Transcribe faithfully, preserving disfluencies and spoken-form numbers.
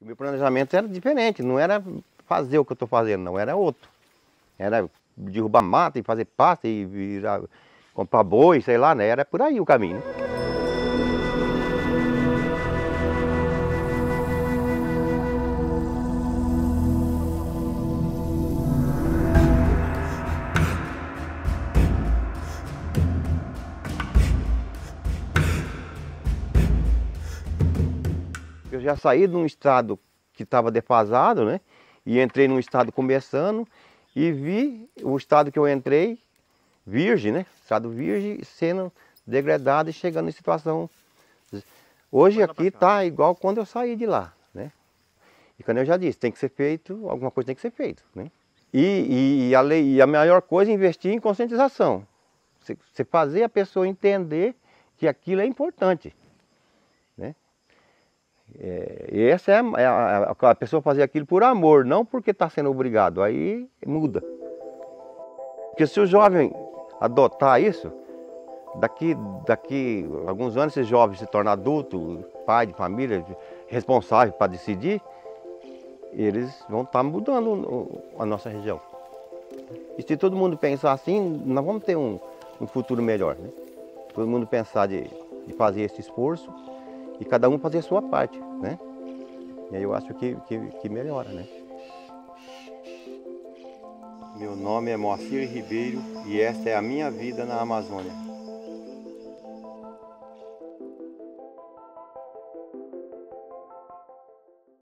meu planejamento era diferente, não era fazer o que eu estou fazendo, não, era outro. Era derrubar mata e fazer pasta e virar, comprar boi, sei lá, né? Era por aí o caminho. Eu já saí de um estado que estava defasado, né? E entrei num estado começando e vi o estado que eu entrei, virgem, né? Estado virgem, sendo degradado e chegando em situação. Hoje aqui está igual quando eu saí de lá, né? E quando eu já disse, tem que ser feito, alguma coisa tem que ser feita, né? E, e, e, a, lei, e a melhor coisa é investir em conscientização. Você, você fazer a pessoa entender que aquilo é importante, né? É, e essa é, a, é a, a pessoa fazer aquilo por amor, não porque está sendo obrigado, aí muda. Porque se o jovem adotar isso, daqui, daqui a alguns anos esse jovem se torna adulto, pai de família, responsável para decidir, eles vão estar mudando a nossa região. E se todo mundo pensar assim, nós vamos ter um, um futuro melhor, né? Todo mundo pensar de, de fazer esse esforço e cada um fazer a sua parte, né? E aí eu acho que, que, que melhora, né? Meu nome é Moacir Ribeiro e esta é a minha vida na Amazônia.